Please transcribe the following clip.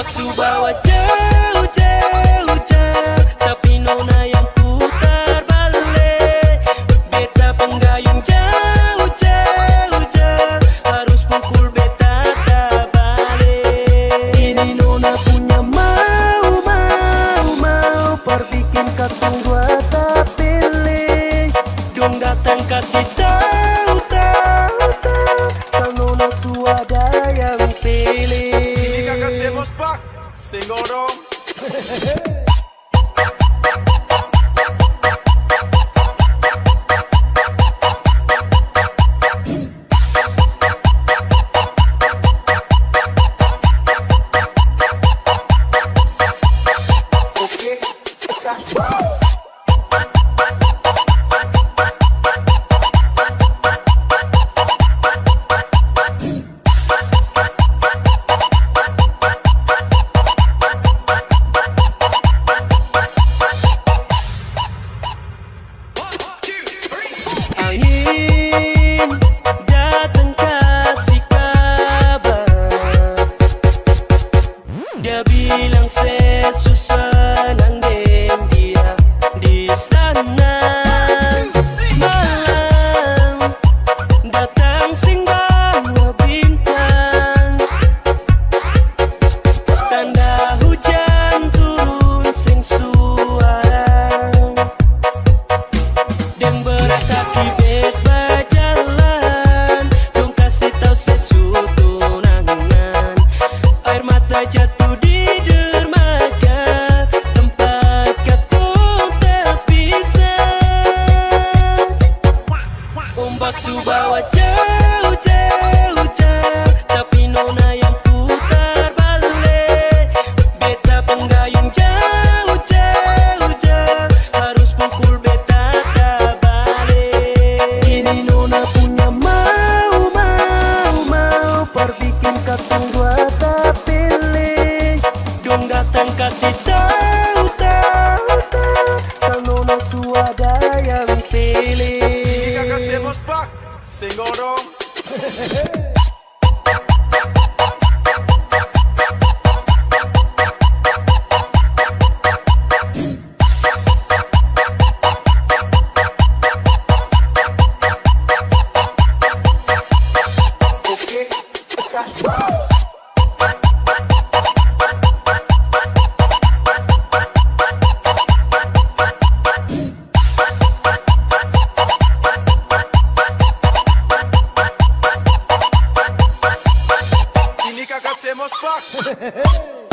Subawa jauh jauh jauh, tapi nona yang putar balik. Beta penggayung jauh jauh jauh, harus pukul beta tak balik. Ini nona punya mau perbikin katong dua tak pilih. Dong datang ke kita kalau nona suada yang pilih. Singo dong. Angin datang kasih kabar, dia bilang sesusah nang deng dia di sana. Malam datang sing bawa bintang, tanda hujan turun sing suara, dan berataki bet berjalan. Dong kasih tau sesuatu nangan, air mata jatuh di dermaga, tempat katong terpisah. Ombak Subawa jauh jauh jauh, tapi nona yang putar balik. Beta penggayung jauh jauh jauh, harus pukul beta tak balik. Ini nona punya mau perbikin katong dua tak pilih. Dong datang kasih tahu kalau nona suada yang pilih. Singo dong. Ini kakak Cemos Pak.